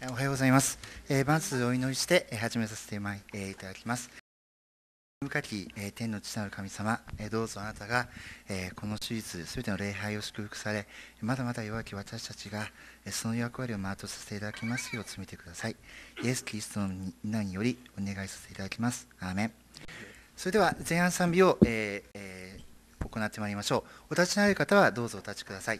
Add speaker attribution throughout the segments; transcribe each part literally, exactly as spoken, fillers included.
Speaker 1: おはようございます。えー、まずお祈りして始めさせていただきます。深き天の父なる神様、どうぞあなたがこの手術すべての礼拝を祝福され、まだまだ弱き私たちがその役割を全うさせていただきますよう詰めてください。イエス・キリストの名によりお願いさせていただきます。アーメン。それでは前半賛美を、えーえー、行ってまいりましょう。お立ちになる方はどうぞお立ちください。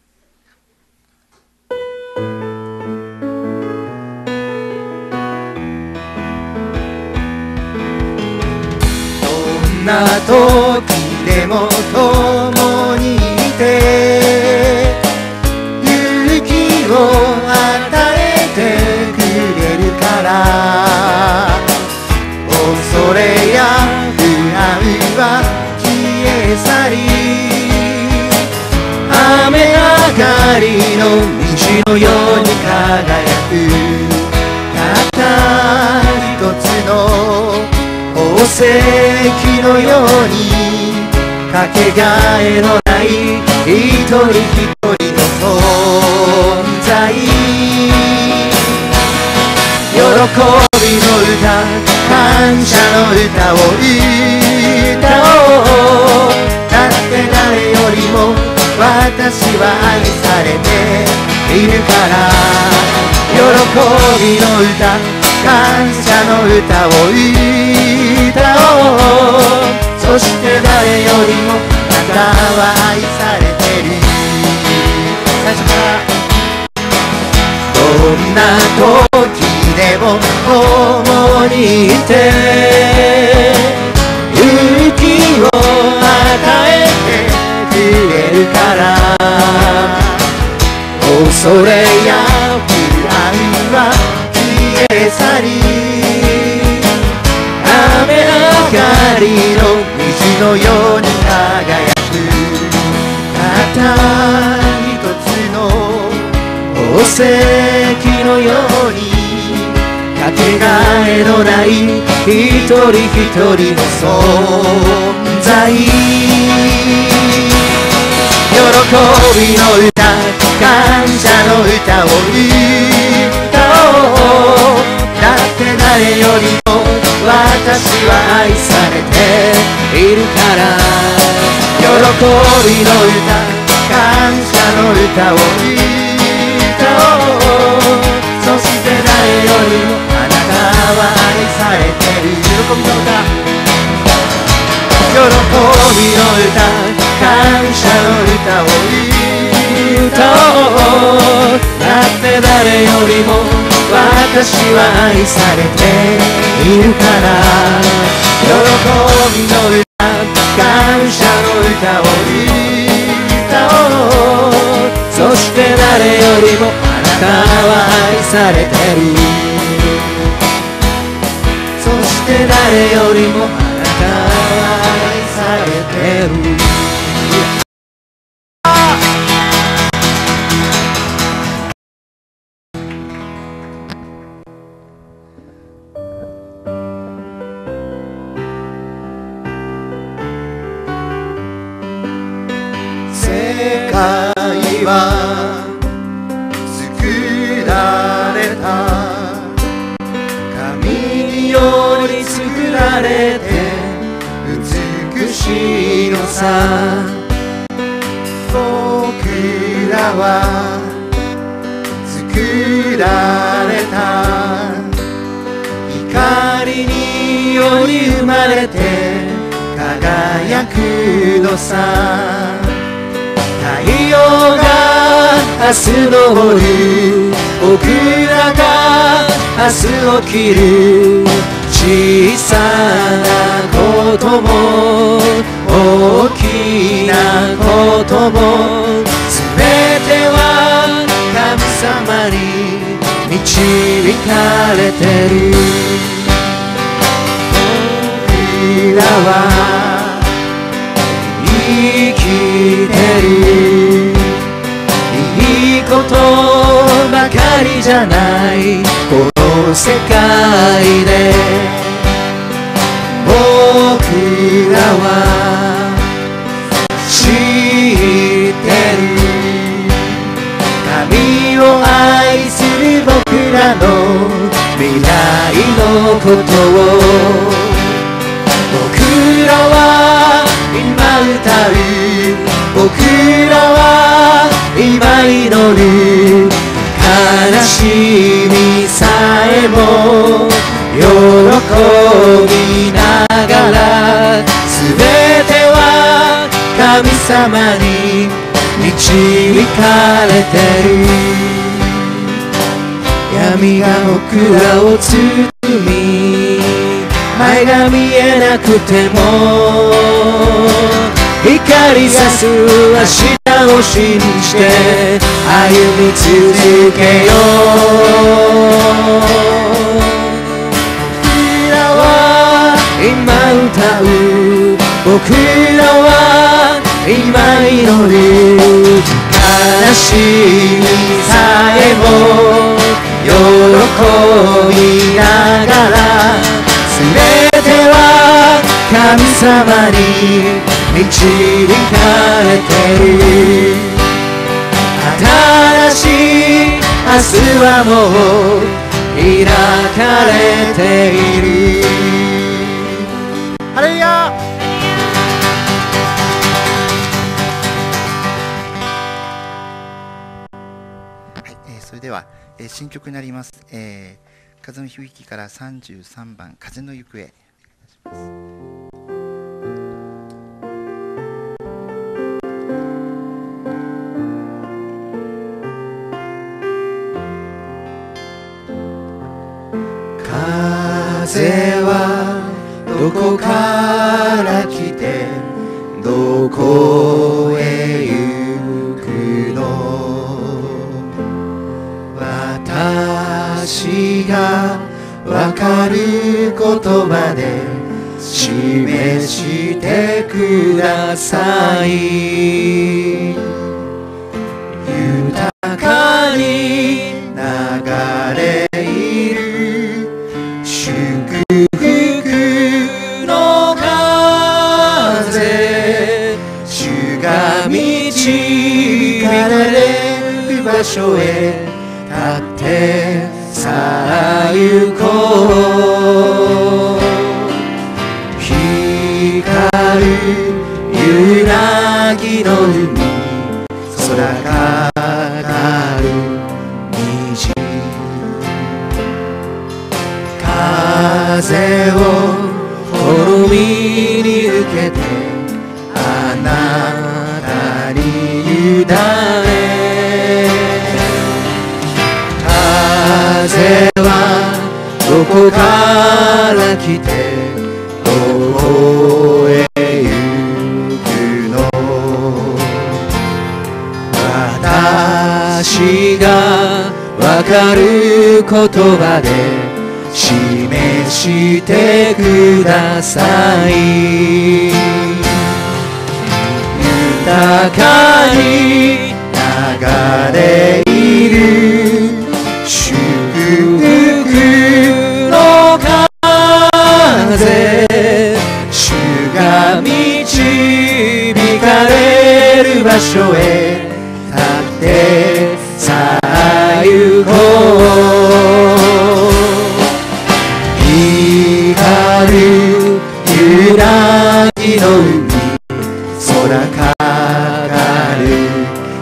Speaker 1: どんな時でも共にいて勇気を与えてくれるから、恐れや不安は消え去り、雨上がりの虹のように輝くたった一つの宝石のように、かけがえのない一人一人の存在、喜びの歌、感謝の歌を歌おう。だって誰よりも私は愛されているから、喜びの歌、感謝の歌を歌おう。そして誰よりもあなたは愛されてる。最初からどんな時でも共にいて勇気を与えてくれるから、恐れや不安は消え去り、雨上がりの虹のように輝くたった一つの宝石のように、かけがえのない一人一人の存在、喜びの歌、感謝の歌を歌おう。だって誰よりも私は愛されているから、喜びの歌、感謝の歌を歌おう。そして誰よりもあなたは愛されてる。喜びの歌、喜びの歌、感謝の歌を歌おう。だって誰よりも私は愛されているから、喜びの歌、感謝の歌を歌おう。そして誰よりもあなたは愛されてる。そして誰よりもあなたは愛されてる。世界は作られた神により作られて美しいのさ。僕らは作られた光により生まれて輝くのさ。太陽が明日昇る、僕らが明日起きる。小さなことも大きなことも全ては神様に導かれてる。僕らは生きてる。いいことばかりじゃないこの世界で、僕らは知ってる。神を愛する僕ららの未来のことを僕らは今歌う、僕らは今祈る、悲しみさえも喜びながら、すべては神様に導かれてる。闇が僕らを包み、前が見えなくても光さす明日を信じて歩み続けよう。僕らは今歌う、僕らは今祈る、悲しみさえも喜びながら、すべては神様に導かれてる。新しい明日はもう開かれている。ハレルヤ。
Speaker 2: はい、えー、それでは、えー、新曲になります、えー風の響きからさんじゅうさんばん風の行方。
Speaker 1: 風はどこから来てどこへ行くの、私がわかる言葉で示してください。豊かに流れいる祝福の風、主が導かれる場所へ立ってさあ行こう。光る揺らぎの海、空かかる虹、風をほろみに受けてあなたに委ね、風はどこから来てどこへ行くの、私がわかる言葉で示してください。豊かに流れいる祝福の風、主が導かれる場所へ立ってさあ行こう。光る揺らぎの海、空かかる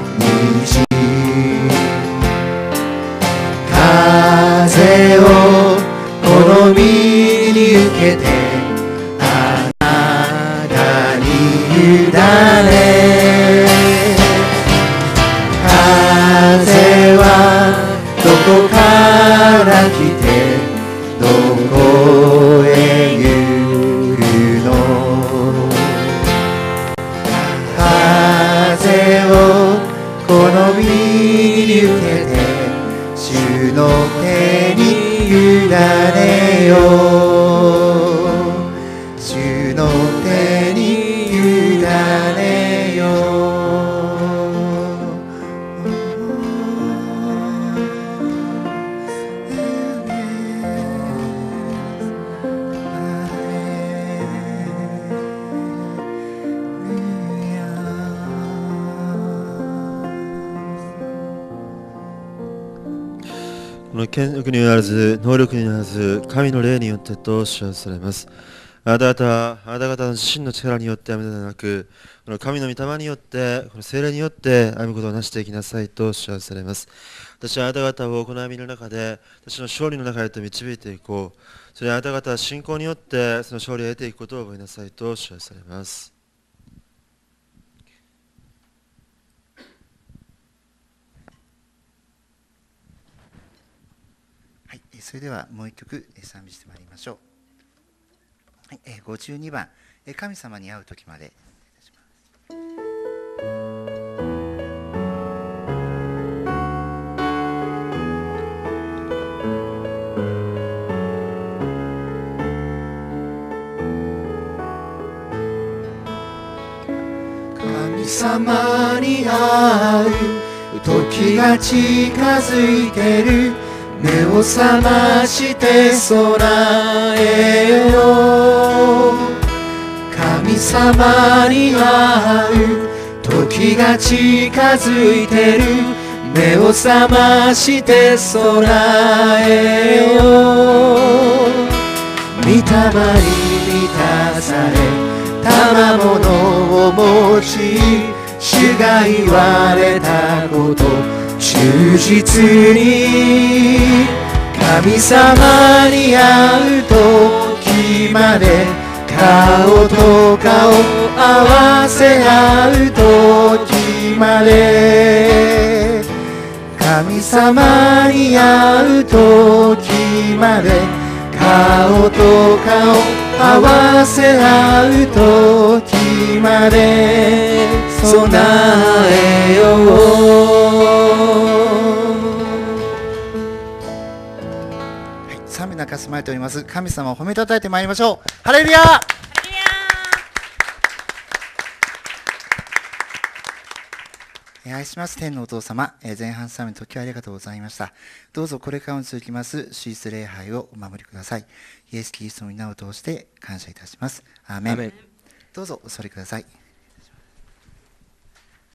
Speaker 3: の権力によらず、能力によらず、神の霊によってと知らされます。あなた方は、あなた方の自身の力によって歩むのではなく、この神の御霊によって、この聖霊によって歩むことをなしていきなさいと知らされます。私はあなた方をこの網の中で、私の勝利の中へと導いていこう。それはあなた方は信仰によって、その勝利を得ていくことを覚えなさいと知らされます。
Speaker 2: はい、それではもう一曲賛美してまいりましょう。はい、ごじゅうにばん、神様に会う時まで。神様に会う時が近づいてる。目を覚まして備えよう。神様に会う時が近づいてる。目を覚まして備えよう。御霊に満たされ賜物を持ち、主が言われたこと忠実に神様に会う時まで、顔と顔合わせ合う時まで、神様に会う時まで、顔と顔合わせ合う時まで備えよう。賛美の中住まれております神様を褒めたたえてまいりましょう。ハレルヤ。愛します天のお父様、前半賛美の時はありがとうございました。どうぞこれからも続きますシース礼拝をお守りください。イエス・キリストの皆を通して感謝いたします。アーメン。アーメン。どうぞお座りください。